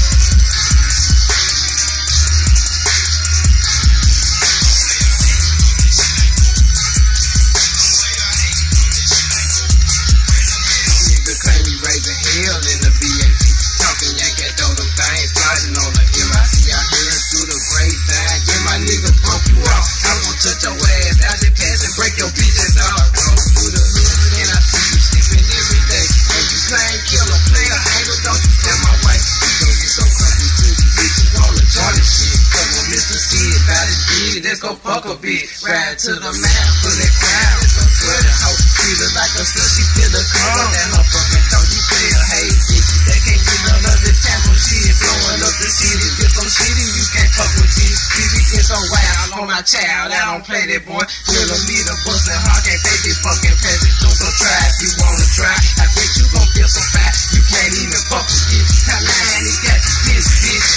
Touch your ass out the past and break your bitches off. Go through the hood and I see you slipping every day. And you claim killer player, angle, don't you step my way. You gon' get so comfy to these bitches wanna join this shit. Cause when Mister C about his bitch, let's go fuck a bitch. Ride to the mouth for that crowd. Let's go sweat a hoe. Treat her like a slut, she feel the car. Down her fucking throat, you player, hey bitch. They can't get none of the temple shit. Blowing up the city, get some shitty, you can't fuck with this. Baby, get so wild on my child. I don't play that boy. Millimeter bustin' hard, can't take this fucking peasant. Don't so try if you wanna try. I bet you gon' feel so fat, you can't even fuck with it. How nine he got this bitch.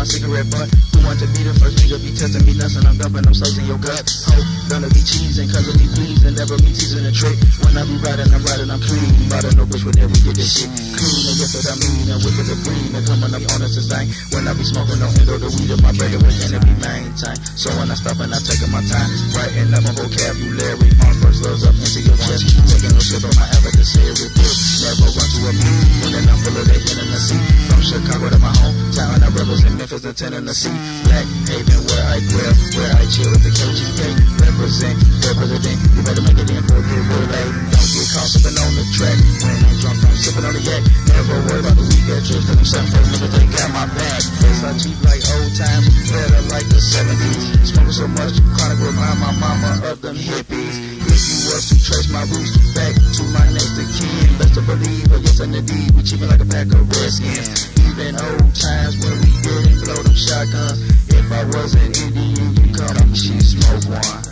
cigarette butt. Who want to be the first nigga be testing me nuts and I'm dumping them slugs in your gut. Ho, gonna be cheesing cause of me please and never be teasing a trick. When I be riding, I'm riding, I'm clean. Riding no bitch would never get this shit clean. And guess what I mean, and with the green and coming up on us to sing. When I be smoking on endo, the weed of my bread, where can it be maintained? So when I stop and I taking my time, writing up my vocabulary. My first loves up into your chest. Taking no shit on my adversary with this. Never run to a beat when then I'm full of that in the sea. From Chicago to my hometown, I rebels in Memphis and Tennessee. Black Haven, where I dwell, where I chill with the K G K. Represent for president, you better make it in for a good relay. Don't get caught sipping on the track. When I'm drunk, I'm sipping on the yak. Never worry about the weekend trips, cause I'm seven first niggas, they got my back. Face I cheap like old times, better like the seventies. Smoking so much, chronic remind my mama of them hippies. If you was to trace my roots back to my next of kin, best to believe, but yes indeed, we cheapin' like a pack of Redskins. Even old times when we didn't blow them shotguns. If I was an Indian, you come and she smoke one.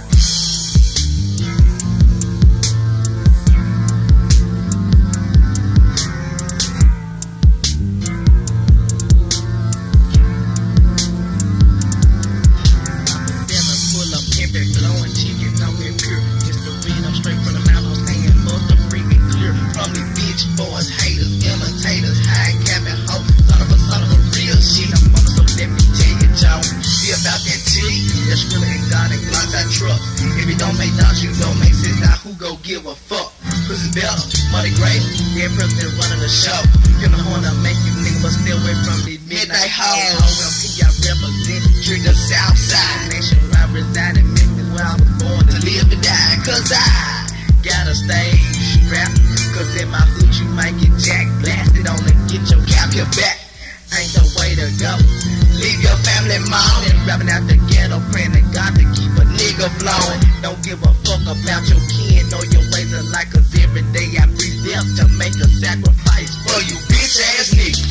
Give a fuck, pussy better, money great, yeah, president running the show. You know wanna make you nigga, but stay away from the midnight house. O M P, I represent, treat the south side. Nation where I reside in Memphis, where I was born to live and die. Cause I gotta stay strapped, cause in my hood you might get jack blasted, only get your cap your back. Ain't the way to go. Leave your family moaning, rapping out the ghetto, praying to God to keep a nigga flowing. Don't give a fuck about your kin or your ways of life, cause every day I breathe death to make a sacrifice for you bitch ass niggas.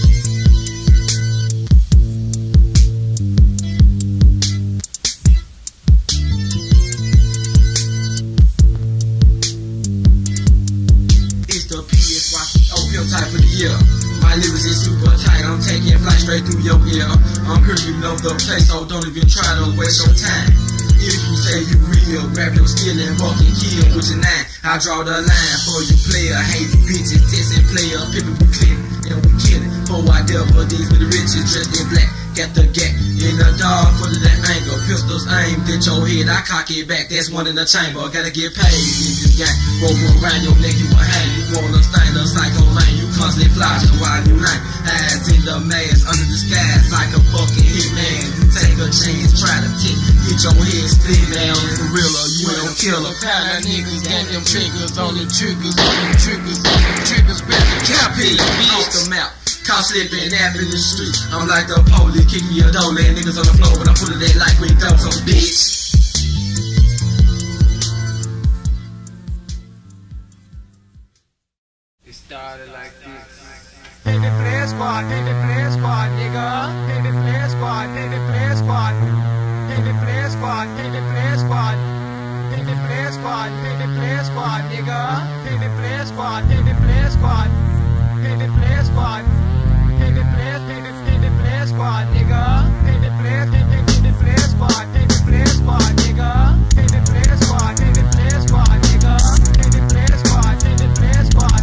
It's the P S Y C O pill type of the year. My lyrics is super tight, I'm taking flight straight through your ear. I'm here, you know the place, so don't even try to waste your time. If you say you real, grab your skill and fucking kill with your nine. I draw the line for you player, hate you bitches, testing player, people we clear, and we kill it. For I devil these with the riches dressed in black. Got the gap in the dark, full of that anger. Pistols aimed at your head, I cock it back, that's one in the chamber. Gotta get paid in this game. Rope around your neck, you a hang. You wanna stain a psycho man, you constantly fly just while you hang. Eyes in the mask, under the skies, like a fucking hitman. You take a chance, try to tick, get your head split down. For real, or you ain't a killer.
Pound of niggas, gang them triggers on the triggers, on the triggers, on the triggers, grab the cap in,
off the mouth. Caught slipping, nap in the street. I'm like the police, kick me a door, laying niggas on the floor when I put it in like we go, so bitch.
It started like this.
Baby play squad, baby play squad, nigga. Baby play squad, baby play squad. Baby play squad, baby play squad. Baby play squad, baby play squad, nigga. Baby play squad, baby play squad. Baby play squad. Baby play, baby, baby play squad, nigga. Baby play, baby, baby play squad. Baby play squad, nigga. Baby play squad, baby play squad, nigga. Baby play squad, baby play squad.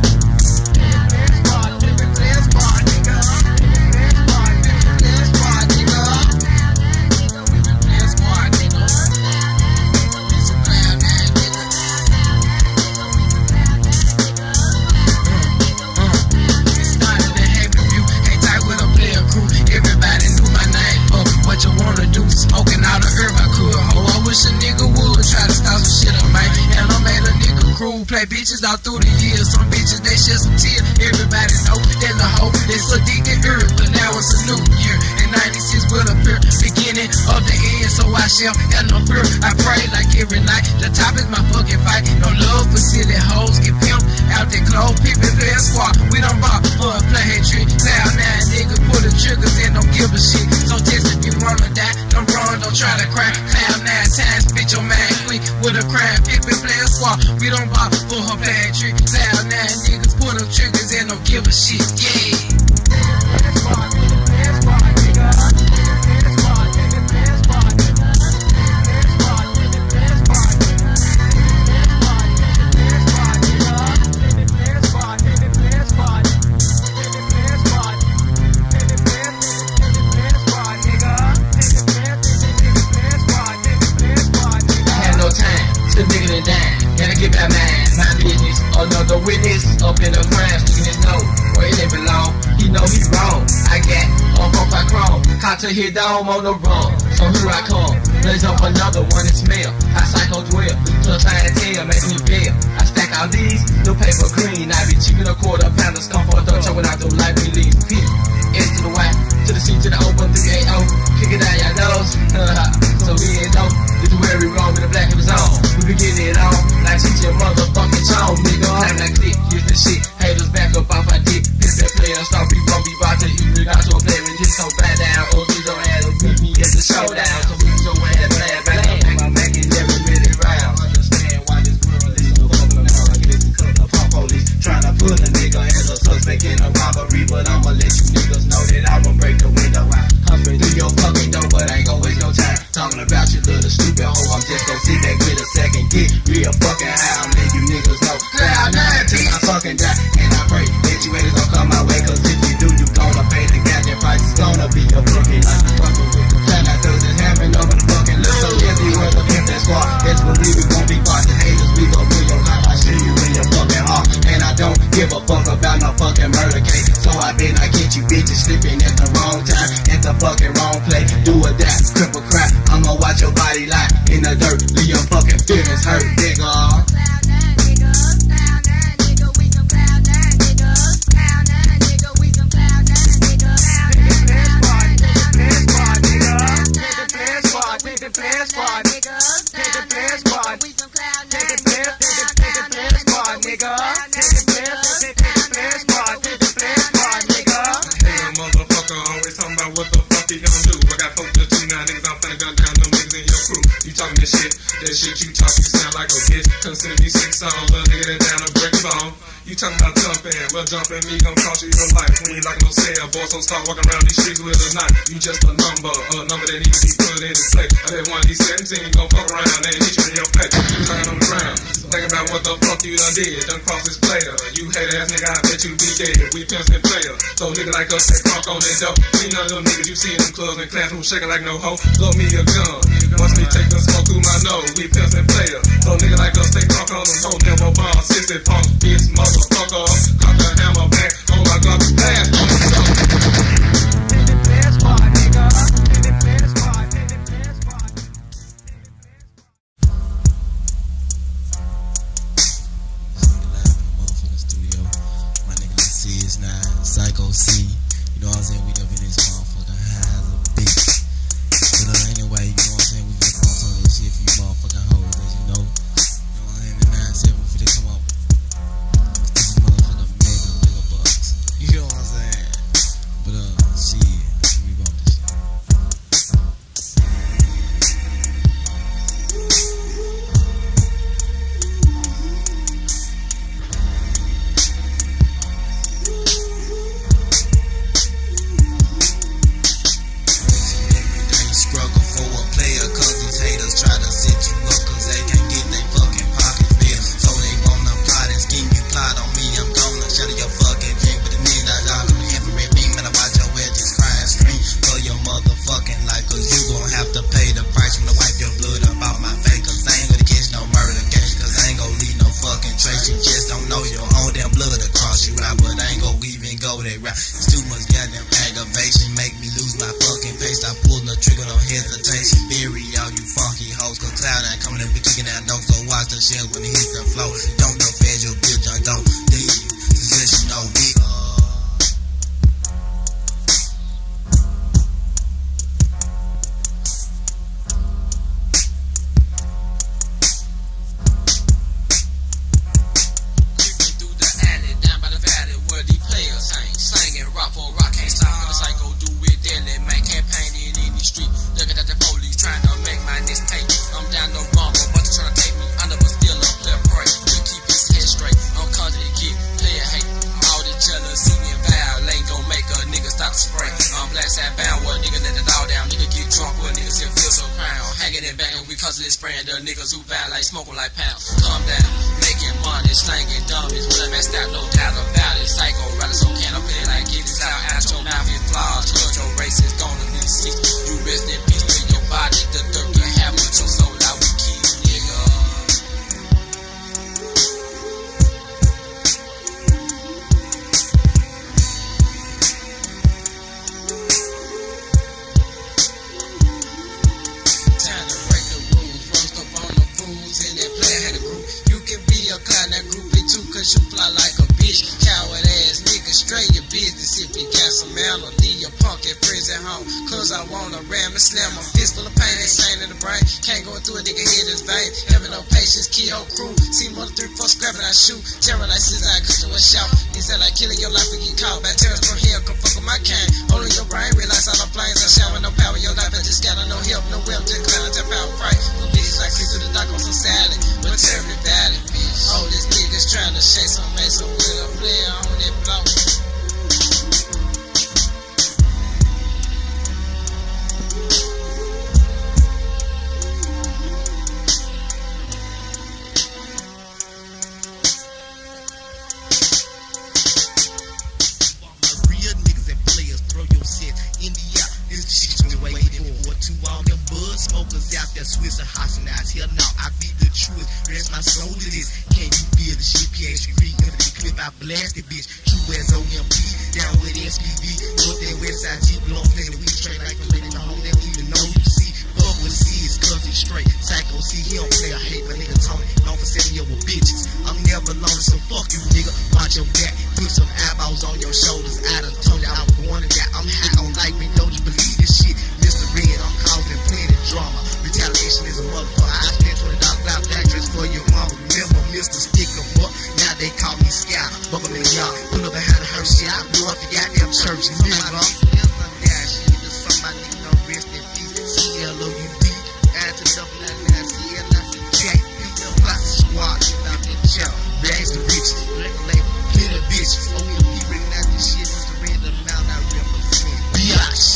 Play bitches all through the years. Some bitches they shed some tears. Everybody know there's a hope that's addicted earth. But now it's a new year, and ninety-six will appear. Beginning of the end, so I shall have no fear. I pray like every night. The top is my fucking fight. No love for silly hoes. Get pimped out their clothes. People play a squad. We don't rock for a play head trick. Now nine niggas pull the triggers and don't give a shit. So test if you wanna die. Don't run, don't try to cry. Cloud nine times, bitch your man quick with a crime. People play a squad. We don't rock for her bad trick. Cloud nine niggas pull them triggers and don't give a shit. Yeah. Play squad, play squad, nigga.
to hit dome on the run. So here I come, blaze up another one and smell. I psycho dwell, till clientele make me bail. I stack out these, the paper green. I be cheaping a quarter pounders, come for a third choking out the life we leave. Pit, S to the Y, to the C to the open three eight oh. Kick it out your nose, so we ain't know. This is where we roll with the black hips on. We be getting it on, like shit your motherfucking tone, nigga. Time that click, use the shit. Haters back up off our dick. Piss that player, start we gon' be about to eat. We got to a player and just so bad down. Oh, you don't have to meet me at the showdown. So we so ass bad, back up, and my Mac is every minute round. Understand why this world is so fucking hard. Like this because the pump police trying to put a nigga as a suspect in a robbery. But I'ma let you niggas know that I won't break the window out. Coming through your fucking door, but I ain't gon' waste no time. Talking about you little stupid hoe, I'm just gon' sit back with a second. Get real fucking high, I'm letting you niggas know. Cloud nine till I fucking die. And I pray that you haters don't come my way, cause if you do, you gonna pay the goddamn price. It's gonna be a bookie like you fucking with. Trying not to just having over the fucking list. So if you were the pimp that squad, best believe we gon' be part the haters. We gon' pull your life, I shoot you in your fucking heart. And I don't give a fuck about no fucking murder case. So I bet I get you bitches slipping at the wrong time, at the fucking wrong place. Do or die, cripple crap. I'ma watch your body lie in the dirt, leave your fucking feelings hurt, nigga.
That shit you talk, you sound like a bitch. Consider me six songs, a nigga that down a break bone. You talking about jumping, well jumping me gon' cost you your life. We ain't like no sale, boy, so start walking around these streets with a knife. You just a number, a number that needs to be put into play. I bet one of these seventeen gon' fuck around and hit you in your face. You talking on the ground, think about what the fuck you done did. Done cross this player, you hate ass nigga, I bet you be dead. We pimps and players, so nigga like us that crunk on that dope. See none of them niggas you see in them clubs and classrooms shaking like no hoe. Blow me a gun, watch me take the smoke through my nose. We pimps and players, so nigga like us stay crunk on them hoes. Never bomb, sissy punk, bitch, motherfucker. Cock a hammer back, oh my god, blast on the song.
Psycho C, you know what I'm saying? We up in this motherfucking high as a bitch. But uh, anyway, you know what I'm saying? We finna come on some of this shit for you motherfucking hoes, as you know. You know what I'm saying? The nine seven for they come up. This is motherfucking mega, mega bucks. You know what I'm saying? But uh, shit, we bump this shit.
home. Cause I wanna ram and slam a fist full of pain, insane in the brain. Can't go through a nigga head is vain. Having no patience, kill your crew. See mother three, four scrapping, I shoot. Terror like scissors, I cut you a shout. He said like killing your life and get caught. Bad terrors from here, come fuck with my cane. Holding your brain, realize all the planes I shower, no power, your life, I just got no help, no help, just clown, just power fright. No bitches like creep through the dock on some salad, but terribly valid, bitch. Oh, this nigga's trying to shake some mace, so with a player on that block.
Smokers out there, Swiss and Hassanats. Here now, I be the truth. Rest my soul to this. Can you feel the shit? P H three, under the clip, I blast it, bitch. True as O M P, down with S P V. North and West Side Jeep, long play the weed straight like a lady in the home. They don't even know you see. Fuck with C is cause he's straight. Psycho C, he don't play a hate, but nigga Tony. Known for setting you with bitches. I'm never lonely, so fuck you, nigga. Watch your back. Put some eyeballs on your shoulders. I done told you I was going to die. I'm high on life, man. Don't you believe this shit? Mister Red, I'm causing plenty drama. Retaliation is a motherfucker. I spent twenty dollars cloud black dress for your mama. Remember, Mister Stick 'em up. Now they call me Sky. Bubba me y'all. Pull up behind her shit. I blew up the goddamn church. You remember? Yeah, shit. Just somebody nigga don't rest in peace. C L O U D. Add to double nine nine. C L I C J. Plus squad. Out there, chill. Rags the bitches. Regulate. Get the bitches. O M P recognize this shit. Mister Red, the amount I represent. Biatch.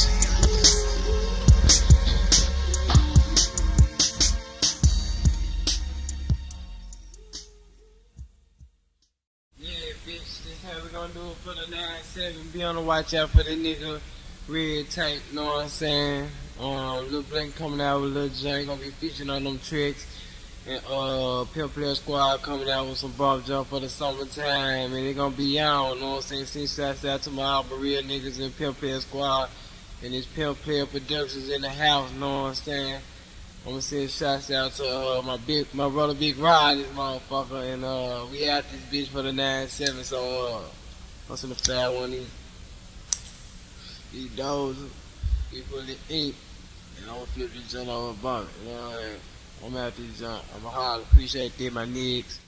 How we gonna do it for the nine seven? Be on the watch out for the nigga Red Tank, know what I'm saying? Um, Lil Blink coming out with Lil J, gonna be featuring on them tricks. And uh, Pimp Player Squad coming out with some Bob Jump for the summertime. And they gonna be on, know what I'm saying? Send shouts out to my Alba Real niggas in Pimp Player Squad. And this Pimp Player Productions in the house, know what I'm saying? I'm gonna send shouts out to uh, my big, my brother Big Rod, this motherfucker, and uh, we out this bitch for the nine seven. So uh, what's in the fat one? These, these dogs, he put it in, and I'm gonna flip this joint over a bump. You know what I mean? I'm out this joint. I'm a holler. Appreciate that, my niggas.